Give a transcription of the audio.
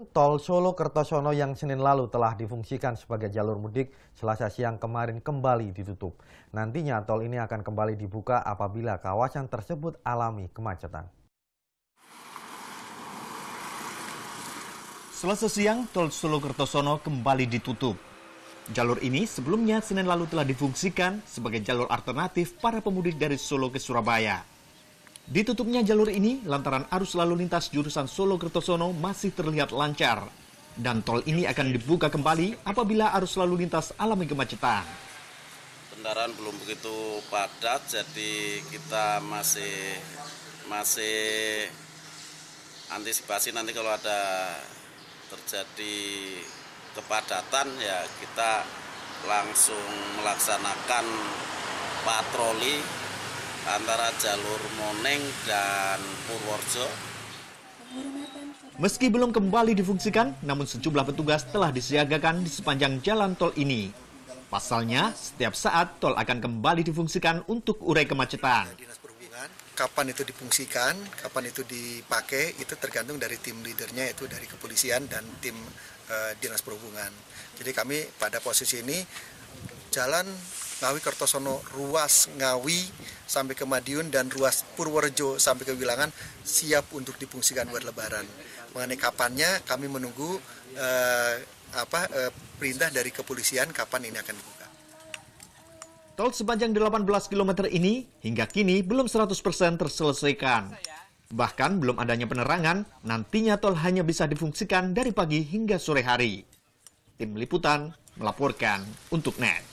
Tol Solo Kertosono yang Senin lalu telah difungsikan sebagai jalur mudik, Selasa siang kemarin kembali ditutup. Nantinya tol ini akan kembali dibuka apabila kawasan tersebut alami kemacetan. Selasa siang, tol Solo Kertosono kembali ditutup. Jalur ini sebelumnya Senin lalu telah difungsikan sebagai jalur alternatif para pemudik dari Solo ke Surabaya. Ditutupnya jalur ini lantaran arus lalu lintas jurusan Solo Kertosono masih terlihat lancar. Dan tol ini akan dibuka kembali apabila arus lalu lintas alami kemacetan. Kendaraan belum begitu padat, jadi kita masih antisipasi nanti kalau ada terjadi kepadatan ya kita langsung melaksanakan patroli antara jalur Moneng dan Purworejo. Meski belum kembali difungsikan, namun sejumlah petugas telah disiagakan di sepanjang jalan tol ini. Pasalnya, setiap saat tol akan kembali difungsikan untuk urai kemacetan. Dinas Perhubungan, kapan itu difungsikan, kapan itu dipakai, itu tergantung dari tim leadernya, itu dari kepolisian dan tim Dinas Perhubungan. Jadi kami pada posisi ini, jalan Ngawi Kertosono, ruas Ngawi sampai ke Madiun dan ruas Purworejo sampai ke Wilangan siap untuk difungsikan buat Lebaran. Mengenai kapannya kami menunggu perintah dari kepolisian kapan ini akan dibuka. Tol sepanjang 18 km ini hingga kini belum 100% terselesaikan. Bahkan belum adanya penerangan, nantinya tol hanya bisa difungsikan dari pagi hingga sore hari. Tim Liputan melaporkan untuk NET.